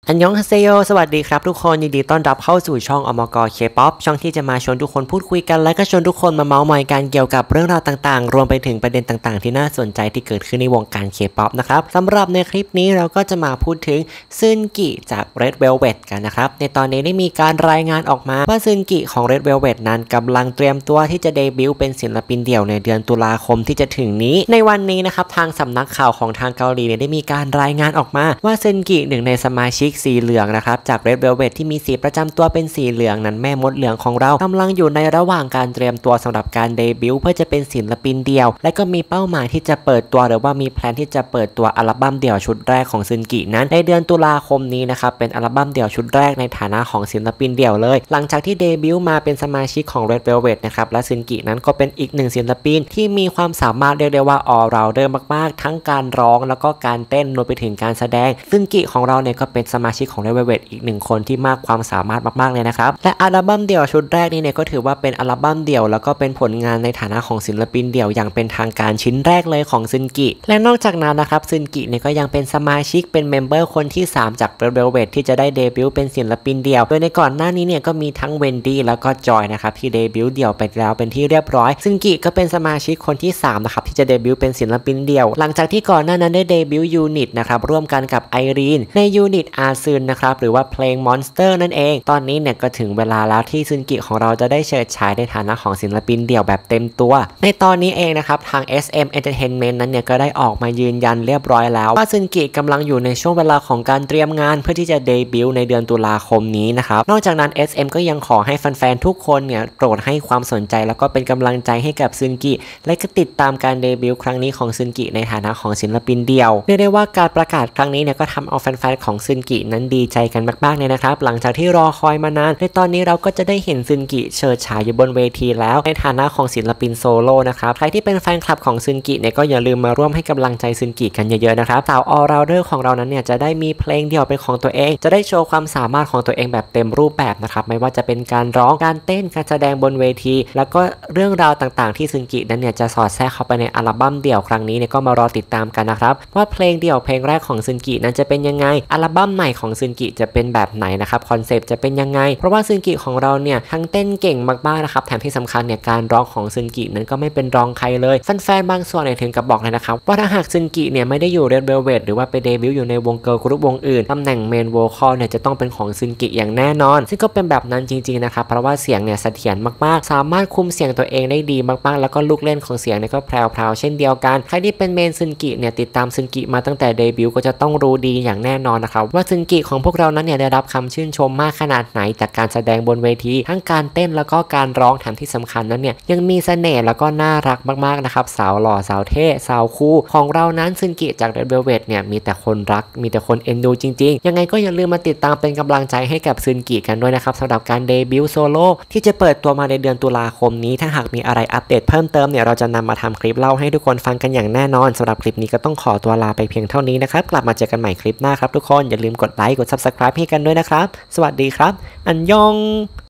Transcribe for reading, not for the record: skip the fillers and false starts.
อันยองฮาเซโยสวัสดีครับทุกคนยินดีต้อนรับเข้าสู่ช่องอมกเคป๊อปช่องที่จะมาชวนทุกคนพูดคุยกันและก็ชวนทุกคนมาเมาท์มอยกันเกี่ยวกับเรื่องราวต่างๆรวมไปถึงประเด็นต่างๆที่น่าสนใจที่เกิดขึ้นในวงการเคป๊อปนะครับสำหรับในคลิปนี้เราก็จะมาพูดถึงซึนกิจาก Red Velvet กันนะครับในตอนนี้ได้มีการรายงานออกมาว่าซึนกิของ Red Velvet นั้นกำลังเตรียมตัวที่จะเดบิวต์เป็นศิลปินเดี่ยวในเดือนตุลาคมที่จะถึงนี้ในวันนี้นะครับทางสำนักข่าวของทางเกาหลีได้มีการรายงานออกมาว่าซึนกิหนึ่งในสมาชิกสีเหลืองนะครับจาก Red Velvet ที่มีสีประจำตัวเป็นสีเหลืองนั้นแม่มดเหลืองของเรากำลังอยู่ในระหว่างการเตรียมตัวสำหรับการเดบิวต์เพื่อจะเป็นศิลปินเดี่ยวและก็มีเป้าหมายที่จะเปิดตัวหรือว่ามีแพลนที่จะเปิดตัวอัลบั้มเดี่ยวชุดแรกของซึนกินั้นในเดือนตุลาคมนี้นะครับเป็นอัลบั้มเดี่ยวชุดแรกในฐานะของศิลปินเดี่ยวเลยหลังจากที่เดบิวต์มาเป็นสมาชิกของ Red Velvet นะครับและซึนกินั้นก็เป็นอีกหนึ่งศิลปินที่มีความสามารถเรียกได้ว่า all rounder มากๆทั้งการร้องแล้วก็การเต้นรวมไปถึงการแสดงซึนกิของเราเนี่ยก็เป็นสมาชิกของ Red Velvet อีกหนึ่งคนที่มากความสามารถมากๆเลยนะครับและอัลบั้มเดี่ยวชุดแรกนี้เนี่ยก็ถือว่าเป็นอัลบั้มเดี่ยวแล้วก็เป็นผลงานในฐานะของศิลปินเดี่ยวอย่างเป็นทางการชิ้นแรกเลยของซึนกิและนอกจากนั้นนะครับซึนกิเนี่ยก็ยังเป็นสมาชิกเป็นเมมเบอร์คนที่3จาก Red Velvet ที่จะได้เดบิวต์เป็นศิลปินเดี่ยวโดยในก่อนหน้านี้เนี่ยก็มีทั้งเวนดี้แล้วก็จอยนะครับที่เดบิวต์เดี่ยวไปแล้วเป็นที่เรียบร้อยซึนกิก็เป็นสมาชิกคนที่3นะครับที่จะเดบิวต์เป็นศิลปินเดี่ยวหลังจากที่ก่อนหน้านั้นได้เดบิวต์ยูนิตนะครับร่วมกันกับไอรีนในยูนิตอาซึนนะครับหรือว่าเพลง Monster นั่นเองตอนนี้เนี่ยก็ถึงเวลาแล้วที่ซึนกิของเราจะได้เฉิดฉายในฐานะของศิลปินเดี่ยวแบบเต็มตัวในตอนนี้เองนะครับทาง SM Entertainment นั้นเนี่ยก็ได้ออกมายืนยันเรียบร้อยแล้วว่าซึนกิกำลังอยู่ในช่วงเวลาของการเตรียมงานเพื่อที่จะเดบิวต์ในเดือนตุลาคมนี้นะครับนอกจากนั้น SM ก็ยังขอให้แฟนๆทุกคนเนี่ยโปรดให้ความสนใจแล้วก็เป็นกำลังใจให้กับซึนกิและก็ติดตามการเดบิวต์ครั้งนี้ของซึนกิในฐานะของศิลปินเดี่ยวเรียกได้ว่าการประกาศครั้งนี้เนี่ยก็ทำเอาแฟนๆของซึนกินั้นดีใจกันมากๆเลยนะครับหลังจากที่รอคอยมานานในตอนนี้เราก็จะได้เห็นซึนกิเฉิดฉายอยู่บนเวทีแล้วในฐานะของศิลปินโซโล่นะครับใครที่เป็นแฟนคลับของซึนกิเนี่ยก็อย่าลืมมาร่วมให้กำลังใจซึนกิกันเยอะๆนะครับสาวออลราเดอร์ของเรานั้นเนี่ยจะได้มีเพลงเดี่ยวเป็นของตัวเองจะได้โชว์ความสามารถของตัวเองแบบเต็มรูปแบบนะครับไม่ว่าจะเป็นการร้องการเต้นการแสดงบนเวทีแล้วก็เรื่องราวต่างๆที่ซึนกินั้นเนี่ยจะสอดแทรกเข้าไปในอัลบั้มเดี่ยวครั้งนี้เนี่ยก็มารอติดตามกันนะครับว่าเพลงเดี่ยวเพลงแรกของซึนกินั้นจะเป็นยังไงอัลบั้มใหม่ของซึนกิจะเป็นแบบไหนนะครับคอนเซปต์จะเป็นยังไงเพราะว่าซึนกิของเราเนี่ยทั้งเต้นเก่งมากๆนะครับแถมที่สำคัญเนี่ยการร้องของซึนกินั้นก็ไม่เป็นรองใครเลยแฟนๆบางส่วนเนี่ยถึงกับบอกเลยนะครับว่าถ้าหากซึนกิเนี่ยไม่ได้อยู่ Red Velvet หรือว่าไปเดบิวต์อยู่ในวงเกิร์ลกรุ๊ปวงอื่นตำแหน่งเมนโวคอลเนี่ยจะต้องเป็นของซึนกิอย่างแน่นอนซึ่งก็เป็นแบบนั้นจริงๆนะครับเพราะว่าเสียงเนี่ยเสถียรมากๆสามารถคุมเสียงตัวเองได้ดีมากๆแล้วก็ลูกเล่นของเสียงเนี่ยก็แพรวๆเช่นเดียวกันใครที่เป็นเมนซึนกิเนี่ยติดตามซึนกิมาตั้งแต่เดบิวต์ก็จะต้องรู้ดีอย่างแน่นอนนะครับว่าซึนกิของพวกเรานั้นเนี่ยได้รับคำชื่นชมมากขนาดไหนจากการแสดงบนเวทีทั้งการเต้นแล้วก็การร้องแถมที่สำคัญนั้นเนี่ยยังมีเสน่ห์แล้วก็น่ารักมากๆนะครับสาวหล่อสาวเท่สาวคูลของเรานั้นซึนกิจาก Red Velvet เนี่ยมีแต่คนรักมีแต่คนเอ็นดูจริงๆยังไงก็อย่าลืมมาติดตามเป็นกำลังใจให้กับซึนกิกันด้วยนะครับสำหรับการเดบิวต์โซโล่ที่จะเปิดตัวมาในเดือนตุลาคมนี้ถ้าหากมีอะไรอัปเดตเพิ่มเติมเนี่ยเราจะนำมาทำคลิปเล่าให้ทุกคนฟังกันอย่างแน่นอนสำหรับคลิปนี้ก็ต้องขอตัวลาไปเพียงเท่านี้นะครับกลับมาเจอกันใหม่คลิปหน้าครับทุกคนอย่าลืมกดไลค์กด Subscribe ให้กันด้วยนะครับสวัสดีครับอันยอง